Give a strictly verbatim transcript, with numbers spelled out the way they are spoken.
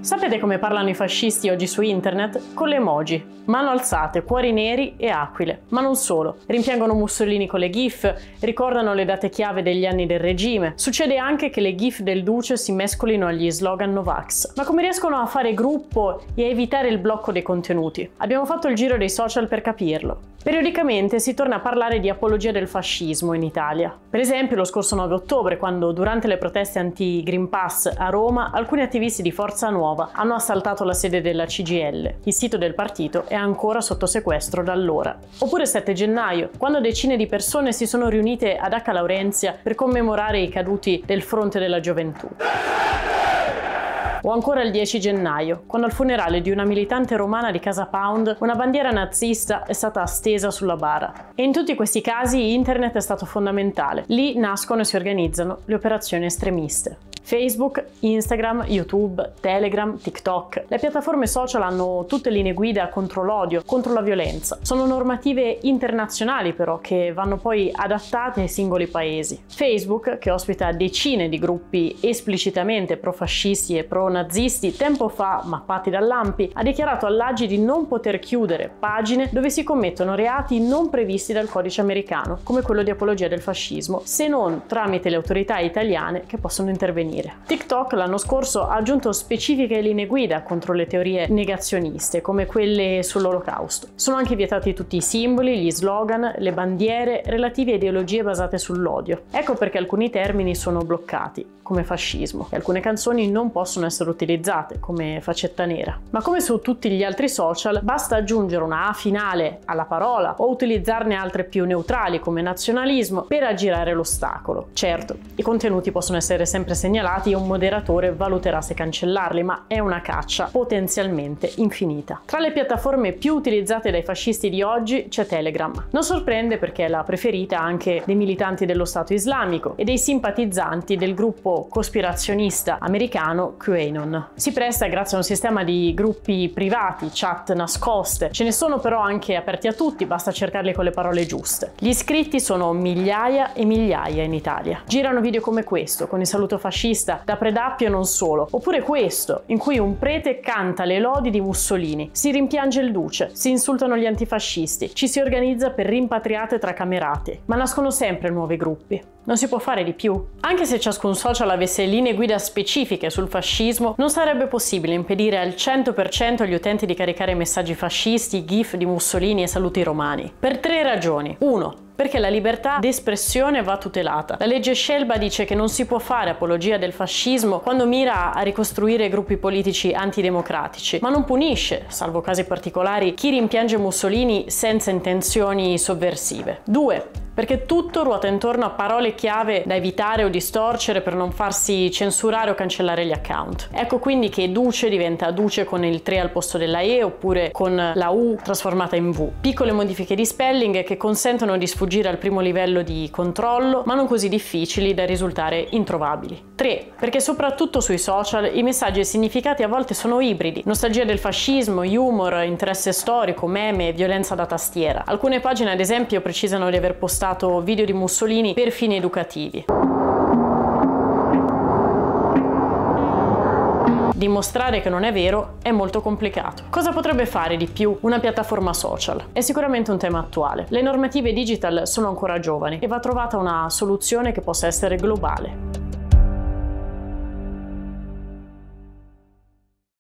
Sapete come parlano i fascisti oggi su internet? Con le emoji. Mano alzate, cuori neri e aquile. Ma non solo. Rimpiangono Mussolini con le gif, ricordano le date chiave degli anni del regime. Succede anche che le gif del Duce si mescolino agli slogan Novax. Ma come riescono a fare gruppo e a evitare il blocco dei contenuti? Abbiamo fatto il giro dei social per capirlo. Periodicamente si torna a parlare di apologia del fascismo in Italia. Per esempio lo scorso nove ottobre, quando durante le proteste anti-Green Pass a Roma, alcuni attivisti di Forza Nuova hanno assaltato la sede della C G I L. Il sito del partito è ancora sotto sequestro da allora. Oppure sette gennaio, quando decine di persone si sono riunite ad Acca Laurenzia per commemorare i caduti del Fronte della Gioventù. O ancora il dieci gennaio, quando al funerale di una militante romana di Casa Pound una bandiera nazista è stata stesa sulla bara. E in tutti questi casi internet è stato fondamentale. Lì nascono e si organizzano le operazioni estremiste. Facebook, Instagram, YouTube, Telegram, TikTok. Le piattaforme social hanno tutte linee guida contro l'odio, contro la violenza. Sono normative internazionali però che vanno poi adattate ai singoli paesi. Facebook, che ospita decine di gruppi esplicitamente pro-fascisti e pro-nazisti, tempo fa, mappati dall'A M P I, ha dichiarato all'A G I di non poter chiudere pagine dove si commettono reati non previsti dal codice americano, come quello di apologia del fascismo, se non tramite le autorità italiane che possono intervenire. TikTok l'anno scorso ha aggiunto specifiche linee guida contro le teorie negazioniste, come quelle sull'Olocausto. Sono anche vietati tutti i simboli, gli slogan, le bandiere relativi a ideologie basate sull'odio. Ecco perché alcuni termini sono bloccati, come fascismo, e alcune canzoni non possono essere utilizzate, come Faccetta Nera. Ma come su tutti gli altri social, basta aggiungere una A finale alla parola o utilizzarne altre più neutrali, come nazionalismo, per aggirare l'ostacolo. Certo, i contenuti possono essere sempre segnalati e un moderatore valuterà se cancellarli, ma è una caccia potenzialmente infinita. Tra le piattaforme più utilizzate dai fascisti di oggi c'è Telegram. Non sorprende perché è la preferita anche dei militanti dello Stato islamico e dei simpatizzanti del gruppo cospirazionista americano QAnon. Si presta grazie a un sistema di gruppi privati, chat nascoste. Ce ne sono però anche aperti a tutti, basta cercarli con le parole giuste. Gli iscritti sono migliaia e migliaia in Italia. Girano video come questo, con il saluto fascista da Predappio e non solo, oppure questo, in cui un prete canta le lodi di Mussolini, si rimpiange il Duce, si insultano gli antifascisti, ci si organizza per rimpatriate tra camerate, ma nascono sempre nuovi gruppi. Non si può fare di più. Anche se ciascun social avesse linee guida specifiche sul fascismo, non sarebbe possibile impedire al cento per cento agli utenti di caricare messaggi fascisti, gif di Mussolini e saluti romani. Per tre ragioni. uno. Perché la libertà d'espressione va tutelata. La legge Scelba dice che non si può fare apologia del fascismo quando mira a ricostruire gruppi politici antidemocratici, ma non punisce, salvo casi particolari, chi rimpiange Mussolini senza intenzioni sovversive. due. Perché tutto ruota intorno a parole chiave da evitare o distorcere per non farsi censurare o cancellare gli account. Ecco quindi che Duce diventa Duce con il tre al posto della E oppure con la U trasformata in V. Piccole modifiche di spelling che consentono di sfuggire al primo livello di controllo, ma non così difficili da risultare introvabili. tre. Perché soprattutto sui social i messaggi e i significati a volte sono ibridi. Nostalgia del fascismo, humor, interesse storico, meme, violenza da tastiera. Alcune pagine ad esempio precisano di aver postato video di Mussolini per fini educativi. Dimostrare che non è vero è molto complicato. Cosa potrebbe fare di più una piattaforma social? È sicuramente un tema attuale. Le normative digital sono ancora giovani e va trovata una soluzione che possa essere globale.